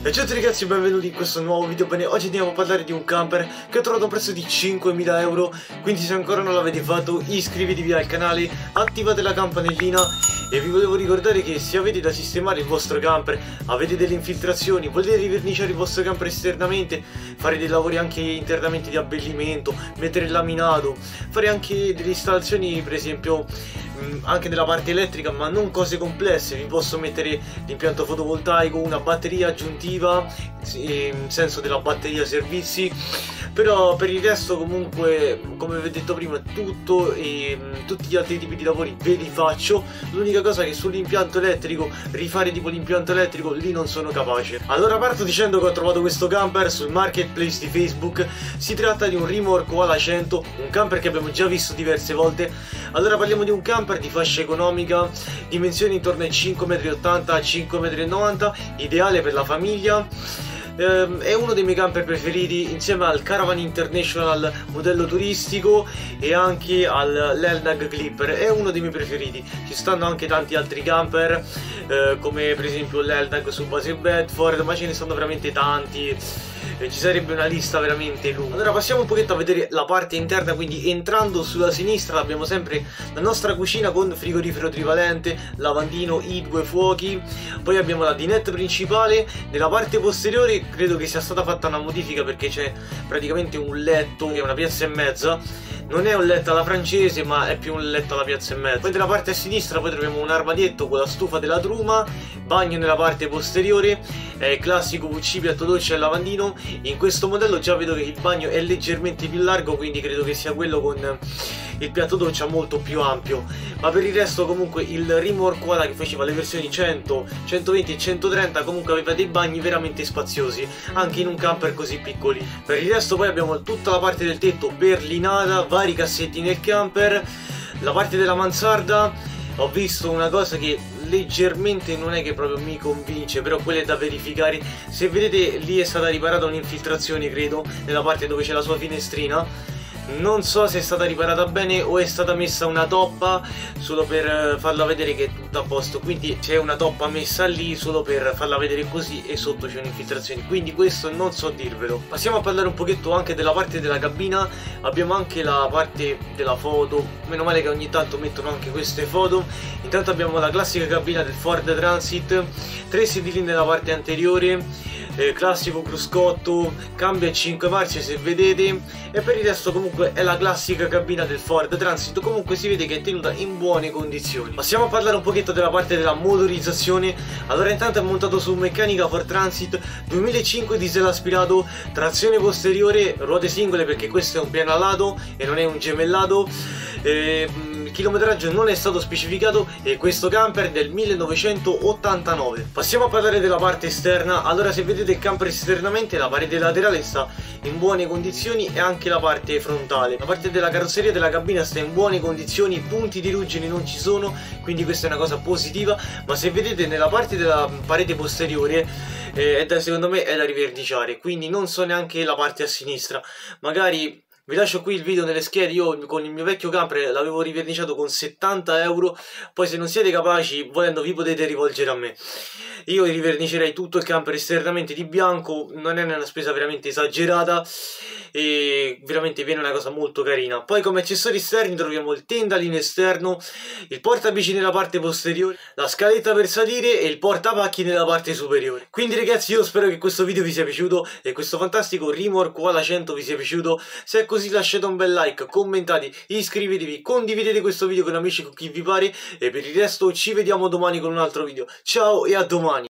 E ciao a tutti ragazzi, benvenuti in questo nuovo video. Bene, oggi andiamo a parlare di un camper che ho trovato a un prezzo di 5.000 euro. Quindi se ancora non l'avete fatto, iscrivetevi al canale, attivate la campanellina. E vi volevo ricordare che se avete da sistemare il vostro camper, avete delle infiltrazioni, volete riverniciare il vostro camper esternamente, fare dei lavori anche internamente di abbellimento, mettere il laminato, fare anche delle installazioni per esempio anche della parte elettrica, ma non cose complesse. Vi posso mettere l'impianto fotovoltaico, una batteria aggiuntiva in senso della batteria servizi. Però per il resto comunque, come vi ho detto prima, tutto e tutti gli altri tipi di lavori ve li faccio. L'unica cosa è che sull'impianto elettrico, rifare tipo l'impianto elettrico, lì non sono capace. Allora parto dicendo che ho trovato questo camper sul marketplace di Facebook. Si tratta di un Rimor Koala 100, un camper che abbiamo già visto diverse volte. Allora parliamo di un camper di fascia economica, dimensioni intorno ai 5,80 m, 5,90 m, ideale per la famiglia. È uno dei miei camper preferiti insieme al Caravan International modello turistico e anche all'Eldag Clipper. È uno dei miei preferiti. Ci stanno anche tanti altri camper come per esempio l'Eldag su base Bedford, ma ce ne sono veramente tanti. Ci sarebbe una lista veramente lunga. Allora passiamo un pochetto a vedere la parte interna. Quindi entrando sulla sinistra abbiamo sempre la nostra cucina con frigorifero trivalente, lavandino, i due fuochi. Poi abbiamo la dinette principale. Nella parte posteriore credo che sia stata fatta una modifica perché c'è praticamente un letto che è una piazza e mezza. Non è un letto alla francese, ma è più un letto alla piazza e mezza. Poi nella parte a sinistra poi troviamo un armadietto con la stufa della truma, bagno nella parte posteriore, classico WC, piatto doccia e lavandino. In questo modello già vedo che il bagno è leggermente più largo, quindi credo che sia quello con il piatto doccia molto più ampio. Ma per il resto comunque il Rimor Koala, che faceva le versioni 100, 120 e 130, comunque aveva dei bagni veramente spaziosi, anche in un camper così piccoli. Per il resto poi abbiamo tutta la parte del tetto berlinata, vari cassetti nel camper. La parte della mansarda ho visto una cosa che leggermente non è che proprio mi convince, però quella è da verificare. Se vedete lì è stata riparata un'infiltrazione, credo, nella parte dove c'è la sua finestrina. Non so se è stata riparata bene o è stata messa una toppa solo per farla vedere che è tutto a posto. Quindi c'è una toppa messa lì solo per farla vedere così e sotto c'è un'infiltrazione. Quindi questo non so dirvelo. Passiamo a parlare un pochetto anche della parte della cabina. Abbiamo anche la parte della foto. Meno male che ogni tanto mettono anche queste foto. Intanto abbiamo la classica cabina del Ford Transit, 3 sedili nella parte anteriore. Classico cruscotto, cambio a 5 marce se vedete. E per il resto comunque è la classica cabina del Ford Transit. Comunque si vede che è tenuta in buone condizioni. Passiamo a parlare un pochetto della parte della motorizzazione. Allora intanto è montato su meccanica Ford Transit 2005 diesel aspirato, trazione posteriore, ruote singole perché questo è un pianalato e non è un gemellato. Il chilometraggio non è stato specificato e questo camper è del 1989. Passiamo a parlare della parte esterna. Allora se vedete il camper esternamente, la parete laterale sta in buone condizioni e anche la parte frontale. La parte della carrozzeria della cabina sta in buone condizioni, punti di ruggine non ci sono, quindi questa è una cosa positiva. Ma se vedete nella parte della parete posteriore secondo me è da riverniciare, quindi non so neanche la parte a sinistra. Magari vi lascio qui il video nelle schede. Io con il mio vecchio camper l'avevo riverniciato con 70 euro. Poi se non siete capaci, volendo vi potete rivolgere a me. Io rivernicerei tutto il camper esternamente di bianco. Non è una spesa veramente esagerata e veramente viene una cosa molto carina. Poi come accessori esterni troviamo il tendalino esterno, il portabici nella parte posteriore, la scaletta per salire e il portapacchi nella parte superiore. Quindi ragazzi, io spero che questo video vi sia piaciuto e questo fantastico Rimor Koala 100 vi sia piaciuto. Se è così lasciate un bel like, commentate, iscrivetevi, condividete questo video con amici, con chi vi pare. E per il resto ci vediamo domani con un altro video. Ciao e a domani.